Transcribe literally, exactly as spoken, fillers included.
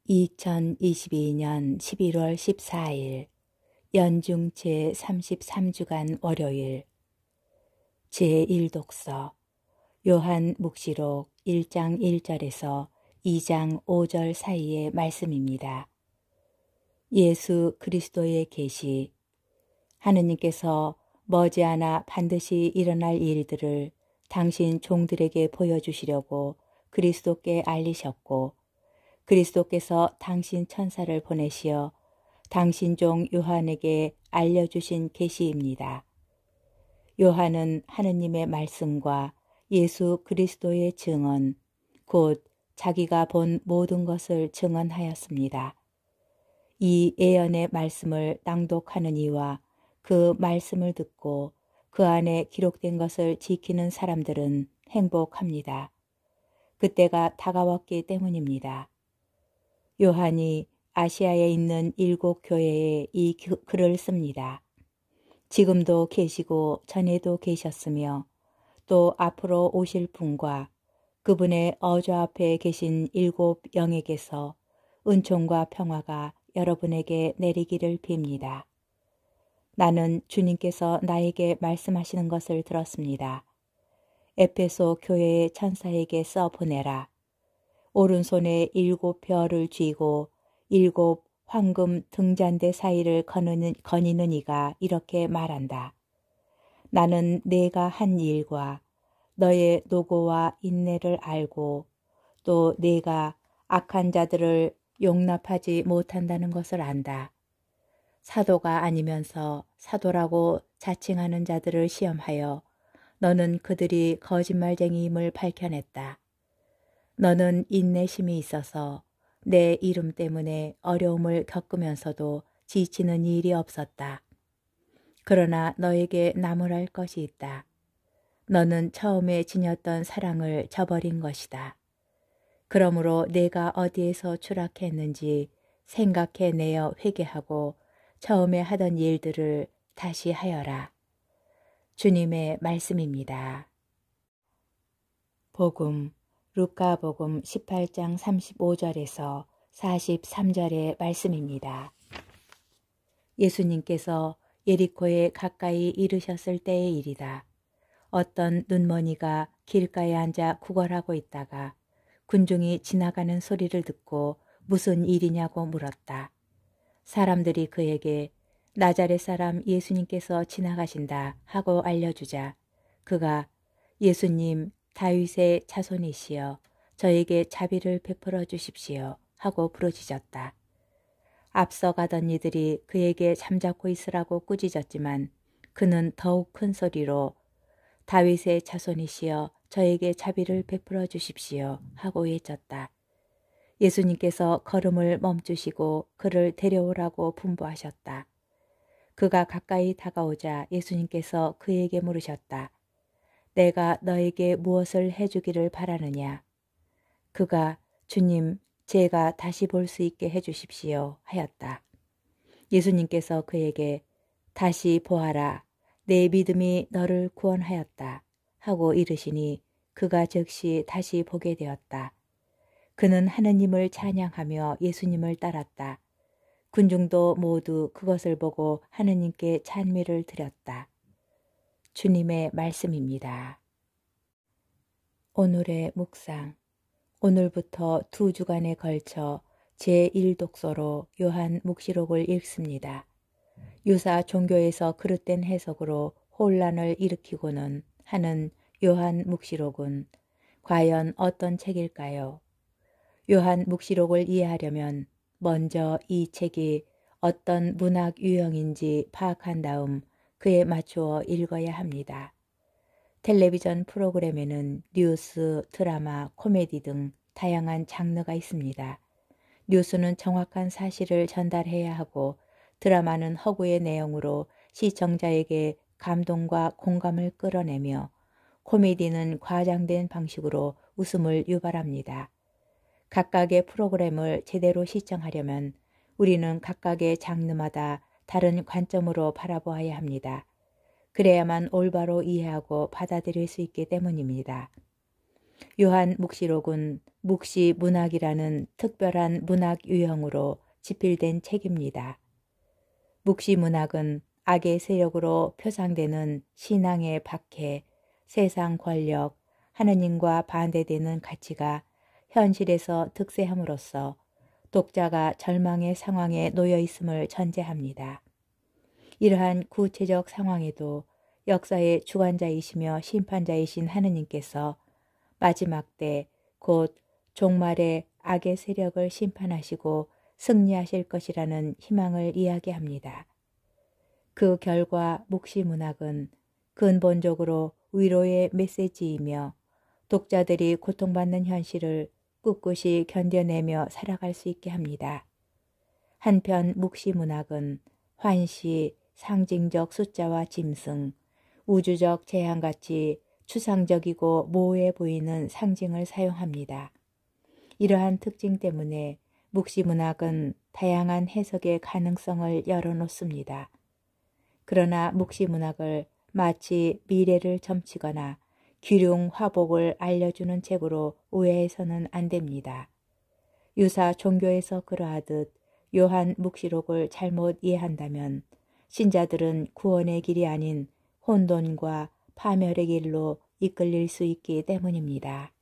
이천이십이 년 십일월 십사일 연중 제삼십삼 주간 월요일 제일 독서 요한 묵시록 일 장 일 절에서 이 장 오 절 사이의 말씀입니다. 예수 그리스도의 계시. 하느님께서 머지않아 반드시 일어날 일들을 당신 종들에게 보여주시려고 그리스도께 알리셨고, 그리스도께서 당신 천사를 보내시어 당신 종 요한에게 알려주신 계시입니다. 요한은 하느님의 말씀과 예수 그리스도의 증언, 곧 자기가 본 모든 것을 증언하였습니다. 이 예언의 말씀을 낭독하는 이와 그 말씀을 듣고 그 안에 기록된 것을 지키는 사람들은 행복합니다. 그때가 다가왔기 때문입니다. 요한이 아시아에 있는 일곱 교회에 이 글을 씁니다. 지금도 계시고 전에도 계셨으며 또 앞으로 오실 분과 그분의 어좌 앞에 계신 일곱 영에게서 은총과 평화가 여러분에게 내리기를 빕니다. 나는 주님께서 나에게 말씀하시는 것을 들었습니다. 에페소 교회의 천사에게 써 보내라. 오른손에 일곱 별을 쥐고 일곱 황금 등잔대 사이를 거느는, 거니는 이가 이렇게 말한다. 나는 내가 한 일과 너의 노고와 인내를 알고 또 내가 악한 자들을 용납하지 못한다는 것을 안다. 사도가 아니면서 사도라고 자칭하는 자들을 시험하여 너는 그들이 거짓말쟁이임을 밝혀냈다. 너는 인내심이 있어서 내 이름 때문에 어려움을 겪으면서도 지치는 일이 없었다. 그러나 너에게 나무랄 것이 있다. 너는 처음에 지녔던 사랑을 저버린 것이다. 그러므로 내가 어디에서 추락했는지 생각해내어 회개하고 처음에 하던 일들을 다시 하여라. 주님의 말씀입니다. 복음 루카복음 십팔 장 삼십오 절에서 사십삼 절의 말씀입니다. 예수님께서 예리코에 가까이 이르셨을 때의 일이다. 어떤 눈머니가 길가에 앉아 구걸하고 있다가 군중이 지나가는 소리를 듣고 무슨 일이냐고 물었다. 사람들이 그에게 나자렛 사람 예수님께서 지나가신다 하고 알려주자 그가 예수님 다윗의 자손이시여 저에게 자비를 베풀어 주십시오 하고 부르짖었다. 앞서 가던 이들이 그에게 잠자코 있으라고 꾸짖었지만 그는 더욱 큰 소리로 다윗의 자손이시여 저에게 자비를 베풀어 주십시오 하고 외쳤다. 예수님께서 걸음을 멈추시고 그를 데려오라고 분부하셨다. 그가 가까이 다가오자 예수님께서 그에게 물으셨다. 내가 너에게 무엇을 해주기를 바라느냐? 그가 주님, 제가 다시 볼 수 있게 해주십시오 하였다. 예수님께서 그에게 다시 보아라. 내 믿음이 너를 구원하였다 하고 이르시니 그가 즉시 다시 보게 되었다. 그는 하느님을 찬양하며 예수님을 따랐다. 군중도 모두 그것을 보고 하느님께 찬미를 드렸다. 주님의 말씀입니다. 오늘의 묵상. 오늘부터 두 주간에 걸쳐 제일 독서로 요한 묵시록을 읽습니다. 유사 종교에서 그릇된 해석으로 혼란을 일으키고는 하는 요한 묵시록은 과연 어떤 책일까요? 요한 묵시록을 이해하려면 먼저 이 책이 어떤 문학 유형인지 파악한 다음 그에 맞추어 읽어야 합니다. 텔레비전 프로그램에는 뉴스, 드라마, 코미디 등 다양한 장르가 있습니다. 뉴스는 정확한 사실을 전달해야 하고 드라마는 허구의 내용으로 시청자에게 감동과 공감을 끌어내며 코미디는 과장된 방식으로 웃음을 유발합니다. 각각의 프로그램을 제대로 시청하려면 우리는 각각의 장르마다 다른 관점으로 바라보아야 합니다. 그래야만 올바로 이해하고 받아들일 수 있기 때문입니다. 요한 묵시록은 묵시 문학이라는 특별한 문학 유형으로 집필된 책입니다. 묵시 문학은 악의 세력으로 표상되는 신앙의 박해, 세상 권력, 하느님과 반대되는 가치가 현실에서 득세함으로써 독자가 절망의 상황에 놓여 있음을 전제합니다. 이러한 구체적 상황에도 역사의 주관자이시며 심판자이신 하느님께서 마지막 때 곧 종말의 악의 세력을 심판하시고 승리하실 것이라는 희망을 이야기합니다. 그 결과 묵시 문학은 근본적으로 위로의 메시지이며 독자들이 고통받는 현실을 꿋꿋이 견뎌내며 살아갈 수 있게 합니다. 한편 묵시 문학은 환시, 상징적 숫자와 짐승, 우주적 재앙같이 추상적이고 모호해 보이는 상징을 사용합니다. 이러한 특징 때문에 묵시 문학은 다양한 해석의 가능성을 열어놓습니다. 그러나 묵시 문학을 마치 미래를 점치거나 귀룡 화복을 알려주는 책으로 오해해서는 안 됩니다. 유사 종교에서 그러하듯 요한 묵시록을 잘못 이해한다면 신자들은 구원의 길이 아닌 혼돈과 파멸의 길로 이끌릴 수 있기 때문입니다.